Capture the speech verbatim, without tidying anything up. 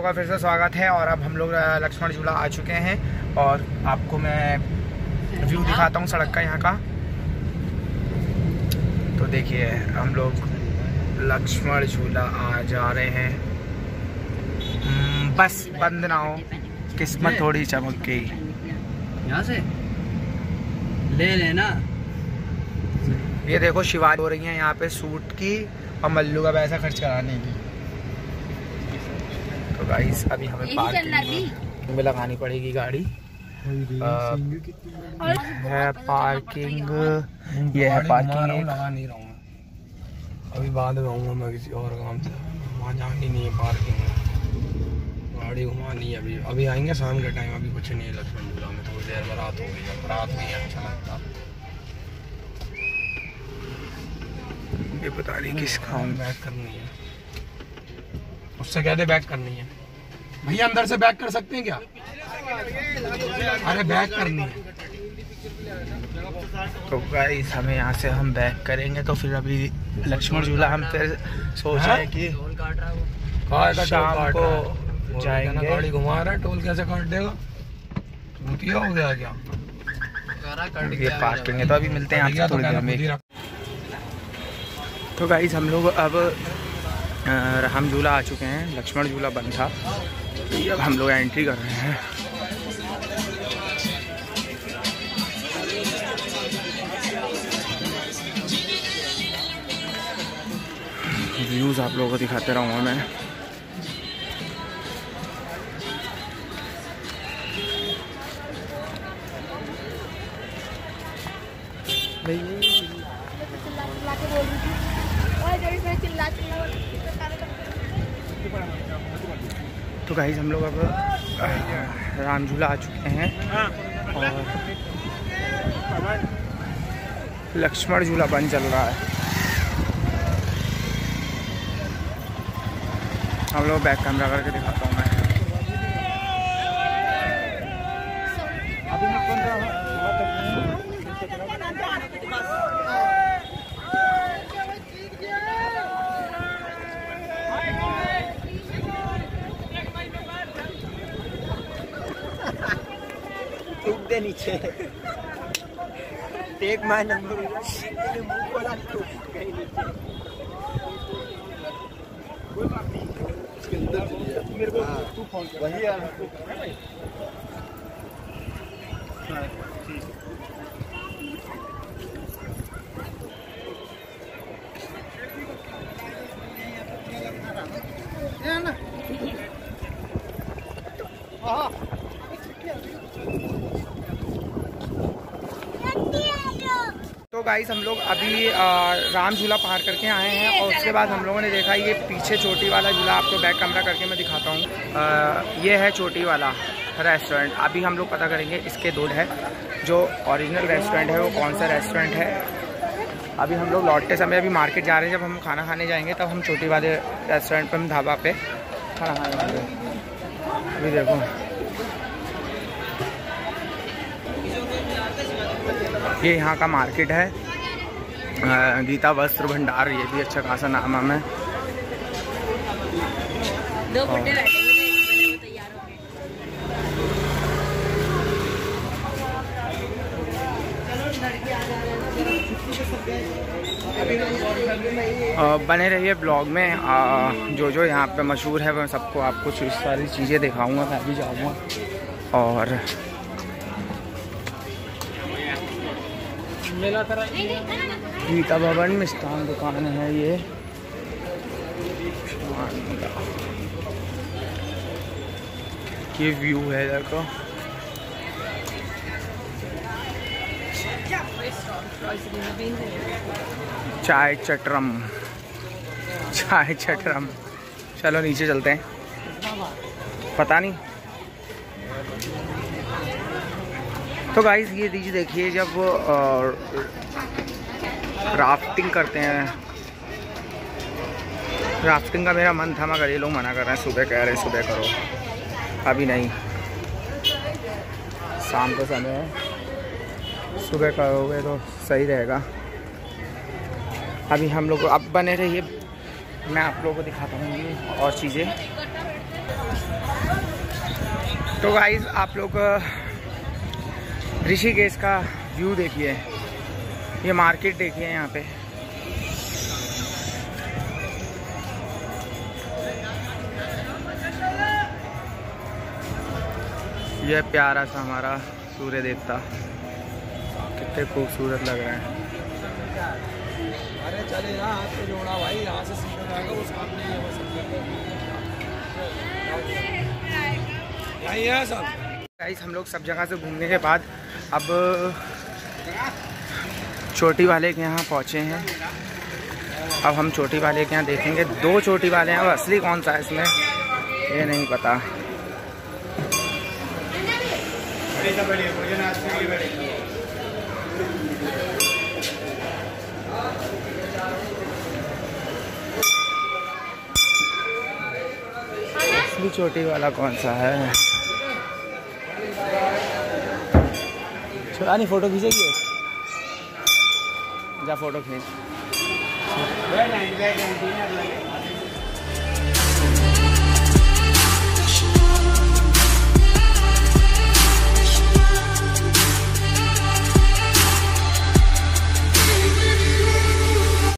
का फिर से स्वागत है। और अब हम लोग लक्ष्मण झूला आ चुके हैं और आपको मैं व्यू दिखाता हूँ सड़क का यहाँ का। तो देखिए हम लोग लक्ष्मण झूला आ जा रहे हैं। बस बंद ना हो, किस्मत थोड़ी चमक गई। यहाँ से ले लेना। ये देखो शिवाजी हो रही है यहाँ पे सूट की और मल्लू का पैसा खर्च कराने की। तो गाइस अभी हमें पार्किंग में लगानी पड़ेगी गाड़ी। आ, है पार्किंग, ये है पार्किंग। लगा नहीं रहा हूँ अभी, बाद में आऊँगा मैं किसी और काम से। वहाँ जानी नहीं है पार्किंग में, गाड़ी घुमानी है। अभी अभी आएंगे शाम के टाइम। अभी कुछ नहीं है लक्ष्मण झूला में, थोड़ी देर में रात हो गई है। रात में अच्छा लगता। ये पता नहीं किसका बैक करनी है, उससे कहते बैक करनी है। भैया अंदर से बैक कर सकते हैं क्या? अरे बैक करनी है। तो गाइस हमें यहाँ से हम बैक करेंगे। तो फिर अभी लक्ष्मण झूला हम फिर सोच रहे हैं कि शाम को जाएंगे। गाड़ी घुमा रहा है, टोल कैसे काट देगा? चूतिया हो गया क्या? ये पार्किंग है। तो अभी मिलते हैं आपसे थोड़ी देर में। तो गाइस हम लोग अब राम झूला आ चुके हैं। लक्ष्मण झूला बंद था, अब हम लोग एंट्री कर रहे हैं। व्यूज आप लोगों को दिखाते रहूँगा मैं। तो गाइस हम लोग अब राम झूला आ चुके हैं और लक्ष्मण झूला बंद चल रहा है। हम लोग बैक कैमरा करके दिखाता हूँ मैं। दे नीचे टेक माय नंबर मेरे को तू फोन कर वही यार। तो गाइस हम लोग अभी राम झूला पार करके आए हैं और उसके बाद हम लोगों ने देखा ये पीछे चोटी वाला झूला। आपको बैक कैमरा करके मैं दिखाता हूँ। ये है चोटी वाला रेस्टोरेंट। अभी हम लोग पता करेंगे इसके दूर है जो ओरिजिनल रेस्टोरेंट है वो कौन सा रेस्टोरेंट है। अभी हम लोग लौटते समय अभी मार्केट जा रहे हैं। जब हम खाना खाने जाएंगे तब हम चोटी वाले रेस्टोरेंट पर, हम ढाबा पे खाना खाने जाएंगे। अभी देखो ये यहाँ का मार्केट है, गीता वस्त्र भंडार। ये भी अच्छा खासा नाम है। दो बुड्ढे बैठे हैं, तैयार हो गए। बने रहिए ब्लॉग में। आ, जो जो यहाँ पे मशहूर है मैं सबको आपको सारी चीज़ें दिखाऊंगा। मैं भी जाऊँगा और गीता भवन मिष्ठान दुकान है ये। ये व्यू है देखो। चाय चटरम, चाय चटरम। चलो नीचे चलते हैं। पता नहीं। तो गाइस ये दीजिए देखिए, जब राफ्टिंग करते हैं, राफ्टिंग का मेरा मन था मगर ये लोग मना कर रहे हैं। सुबह कह रहे हैं सुबह करो, अभी नहीं, शाम का समय है। सुबह करोगे तो सही रहेगा। अभी हम लोग अब बने रहिए, मैं आप लोगों को दिखाता हूँ और चीज़ें। तो गाइस आप लोग ऋषिकेश का व्यू देखिए, ये मार्केट देखिए यहाँ पे। यह प्यारा सा हमारा सूर्य देवता, कितने खूबसूरत लग रहे हैं। अरे चले ना हाथ पे जोड़ा भाई, यहाँ से सीधा जाएगा वो सामने ही है, वो सब यही है सब। गाइस हम लोग सब जगह से घूमने के बाद अब चोटी वाले के यहाँ पहुँचे हैं। अब हम चोटी वाले के यहाँ देखेंगे, दो चोटी वाले हैं, अब असली कौन सा है इसमें ये नहीं पता। असली चोटी वाला कौन सा है? छोड़ा नहीं, फोटो खींचेगी, जा फोटो खींच।